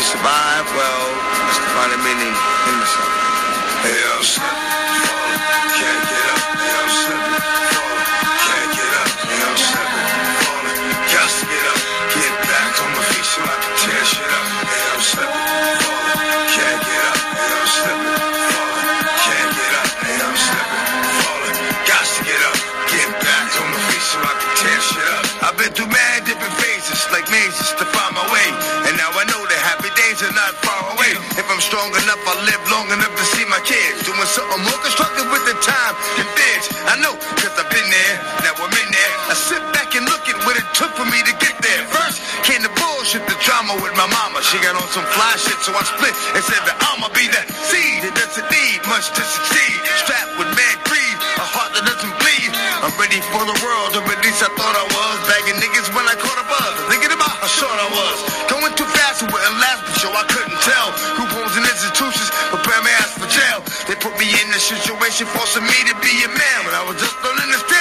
survive, well, that's to find a meaning in the struggle. Hey, I'm slipping, falling, can't get up. Hey, I'm slipping, falling, can't get up. Hey, I'm slipping, falling, got to get up. Get back on my feet so I can tear shit up. Hey, I'm slipping, falling, can't get up. Hey, I'm slipping, falling, can't get up. Hey, I'm slipping, falling, got to get up. Get back on my feet so I can tear shit up. I've been through mad different phases, like mazes, to find my way. And now I know that happy days are not far away. If I'm strong enough, I'll live long enough to see my kids doing something more constructive with the time and bids. I know, cause I've been there, now I'm in there. I sit back and look at what it took for me to get there. First came the bullshit, the drama with my mama. She got on some fly shit, so I split and said that I'ma be that seed that doesn't need much to succeed. Strapped with mad greed, a heart that doesn't bleed. I'm ready for the world, or at least I thought I was. Bagging niggas when I caught a buzz, thinking about how short I was. Going too fast, it wouldn't last, but yo, I couldn't tell. Coupons and institutions prepare my ass for jail. They put me in a situation forcing me to be a man when I was just learning to